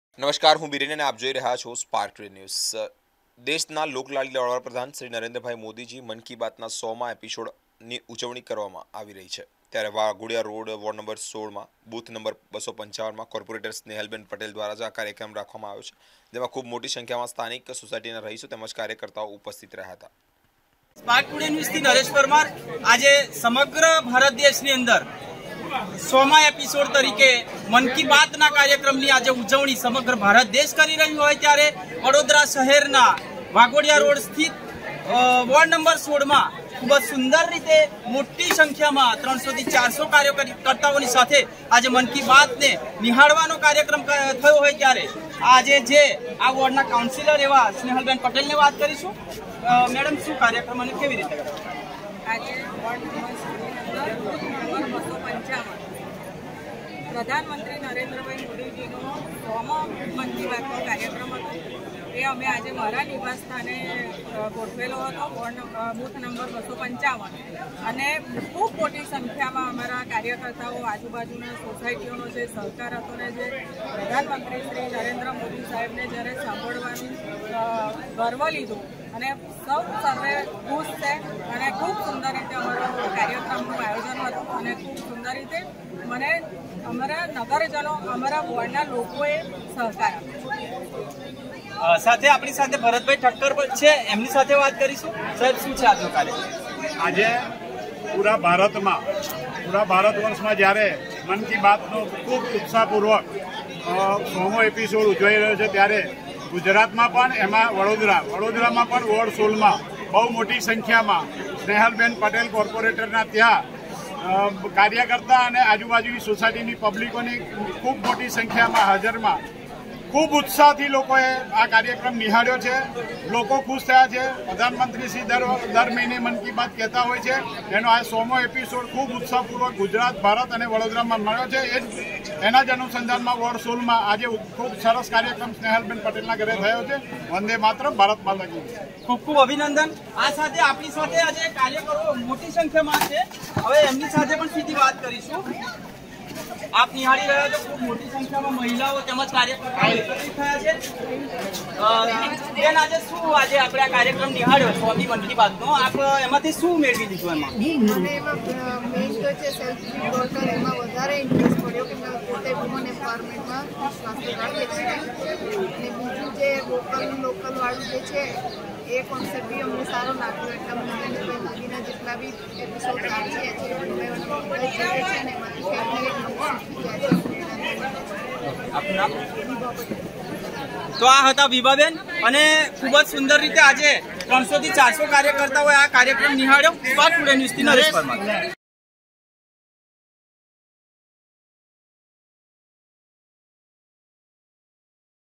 નમસ્કાર, હું બિરેન અને આપ જોઈ રહ્યા છો સ્પાર્ક ટુડે ન્યૂઝ। દેશના લોકલાડીલા વડાપ્રધાન શ્રી નરેન્દ્રભાઈ મોદીજી મન કી બાતના 100મા એપિસોડની ઉજવણી કરવામાં આવી રહી છે। ત્યારે વાઘોડિયા રોડ વોર્ડ નંબર 16માં બૂથ નંબર 255માં કોર્પોરેટર સ્નેહલબેન પટેલ દ્વારા જ આ કાર્યક્રમ રાખવામાં આવ્યો છે, જેમાં ખૂબ મોટી સંખ્યામાં સ્થાનિક સોસાયટીના રહીશો તેમજ કાર્યકર્તાઓ ઉપસ્થિત રહ્યા હતા। સ્પાર્ક ટુડે ન્યૂઝથી નરેશ પરમાર। આજે સમગ્ર ભારત દેશની અંદર 100મા એપિસોડ તરીકે મન કી બાતના કાર્યક્રમની આજે ઉજવણી સમગ્ર ભારત દેશ કરી રહ્યું હોય ત્યારે વડોદરા શહેરના વાઘોડિયા રોડ સ્થિત વોર્ડ નંબર 16માં ખૂબ જ સુંદર રીતે મોટી સંખ્યામાં 300 થી 400 કાર્યકર્તાઓની સાથે આજે મન કી બાતને નિહાળવાનો કાર્યક્રમ થયો હોય ત્યારે આજે જે આ વોર્ડના કાઉન્સિલર એવા સ્નેહલબેન પટેલને વાત કરીશું। મેડમ, શું કાર્યક્રમ અને કેવી રીતે આજે વોર્ડ નંબર 255 પ્રધાનમંત્રી નરેન્દ્રભાઈ મોદીજીનો 100મો મન કી બાતનો કાર્યક્રમ હતો। એ અમે આજે મારા નિવાસ સ્થાને ગોઠવેલો હતો, બૂથ નંબર 255, અને ખૂબ મોટી સંખ્યામાં અમારા કાર્યકર્તાઓ આજુબાજુના સોસાયટીઓનો જે સહકાર હતો ને જે પ્રધાનમંત્રી શ્રી નરેન્દ્ર મોદી સાહેબને જ્યારે સાંભળવાનું ગર્વ લીધું અને સર્વે ખુશ છે અને ખૂબ સુંદર રીતે અમારો કાર્યક્રમનું આયોજન હતું અને ખૂબ સુંદર રીતે મને અમારા નગરજનો અમારા વોર્ડના લોકોએ સહકાર આપ્યો। સાથે આપણી સાથે ભરતભાઈ ઠક્કર પણ છે, એમની સાથે વાત કરીશું। સાહેબ, શું છે આજનો કાર્યક્રમ? આજે પૂરા ભારત વર્ષમાં જ્યારે મન કી બાતનો ખૂબ ઉત્સાહપૂર્વક 100મો એપિસોડ ઉજવાઈ રહ્યો છે ત્યારે ગુજરાતમાં પણ એમાં વડોદરામાં પણ વોર્ડ 16માં બહુ મોટી સંખ્યામાં સ્નેહલબેન પટેલ કોર્પોરેટરના ત્યાં કાર્યકર્તા અને આજુબાજુની સોસાયટીની પબ્લિકોની ખૂબ મોટી સંખ્યામાં હાજરમાં ખૂબ ઉત્સાહથી લોકોએ આ કાર્યક્રમ નિહાળ્યો છે। લોકો ખુશ થયા છે। પ્રધાનમંત્રી શ્રી દર મહિને મન કી બાત કહેતા હોય છે, એનો આ 100મો એપિસોડ ખૂબ ઉત્સાહપૂર્વક ગુજરાત, ભારત અને વડોદરામાં મળ્યો છે। એના જ અનુસંધાનમાં વોર્ડ 16માં આજે ખૂબ સરસ કાર્યક્રમ સ્નેહલબેન પટેલના ઘરે થયો છે। વંદે માતરમ, ભારત માતા કી જય। ખૂબ ખૂબ અભિનંદન। આ સાથે આપણી સાથે આજે કાર્યકરો મોટી સંખ્યામાં છે, હવે એમની સાથે પણ સીધી વાત કરીશું। આપ નિહાળી રહ્યા છો, ખૂબ મોટી સંખ્યામાં મહિલાઓ તેમજ કાર્યકર્તાઓ એકત્રિત થયા છે। બેન, આજે આપણે આ કાર્યક્રમ નિહાળ્યો 100મી મન કી બાતનો, આપ એમાંથી શું મેળવી લીધું? મને એમાં મેઇન તો છે સેલ્ફ ડોટર, એમાં વધારે ઇન્ટરેસ્ટ પડ્યો કે મેં પોતે વુમન એમ્પાવરમેન્ટમાં વિશ્વાસ રાખીએ છીએ, અને બીજું જે લોકલ વાળું જે છે એ કોન્સેપ્ટ બી અમને સારો લાગ્યો। એટલે અમે નરેન્દ્રભાઈ મોદીના જેટલા બી એપિસોડ વાંચીએ છીએ અને એમાંથી તો આ હતા વિભાબેન, અને ખૂબ જ સુંદર રીતે આજે 300 થી 400 કાર્યકર્તાઓએ આ કાર્યક્રમ નિહાળ્યો। સ્પાર્ક ટુડે ન્યૂઝથી નરેશ પરમાર।